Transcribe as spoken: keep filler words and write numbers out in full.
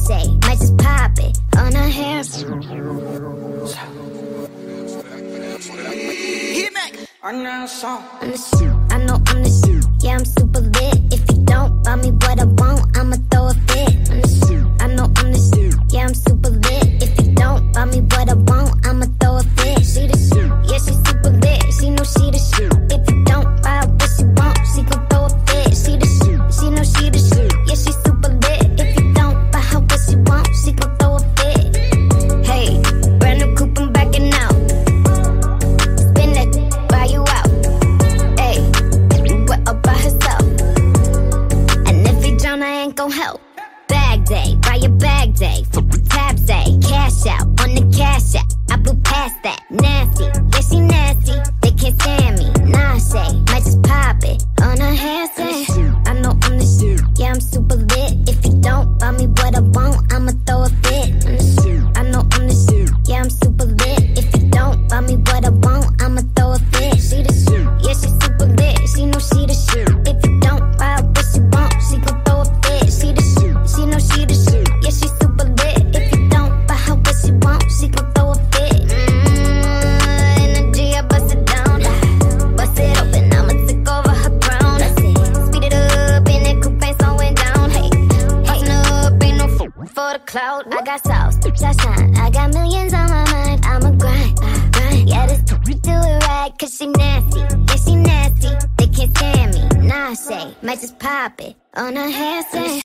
say, might just pop it on her hair. On the song. On the shoot, I know I'm the shoot. Yeah, I'm super lit. If you don't buy me what I want, I'ma throw a fit. On the shoot, I know I'm the shoot. Yeah, I'm super lit. If you don't buy me what I want, I'ma throw a fit. She the shoot, yeah, she super lit. She know she the shoot. If you don't buy what she want, she gon' throw a fit. She the shoot, she know she the shoot. Yeah, she super lit. If you don't buy her what she want, she gon' throw a fit. Hey, brand new coupe, I'm backing out. Spin that, buy you out. Hey, what up by herself? And if he drown, I ain't gon' help. Bag day, buy your bag day. Tab say, cash out on the cash app. I blew past that, nasty. Yeah, she nasty. They can't stand me. Nah, say, might just pop it on her hair. Say, I know I'm the shoot. Yeah, I'm super lit. If you don't buy me what I want, I'ma throw a fit. On the shoot, I know I'm the shoot. Yeah, I'm super lit. If you don't buy me what I want, I'ma throw a fit. She the shoot. Yeah, she super lit. She know she the shoot. If you don't buy what she want, she gon' throw a fit. She the shoot. She know she the shoot. Yeah, she super lit. If you don't buy her what she want, she gon' throw a fit. Mmm, energy, I bust it down. Bust it open, I'ma take over her crown. Speed it up, and that coupe ain't slowing down. Hey, bustin' up, ain't no f for the cloud. I got sauce, I shine. I got millions on my mind. I'ma grind, grind. Yeah, this do it right, cause she nasty. Yeah, she nasty. They can't stand me. Nah, I say, might just pop it on her hair. Say.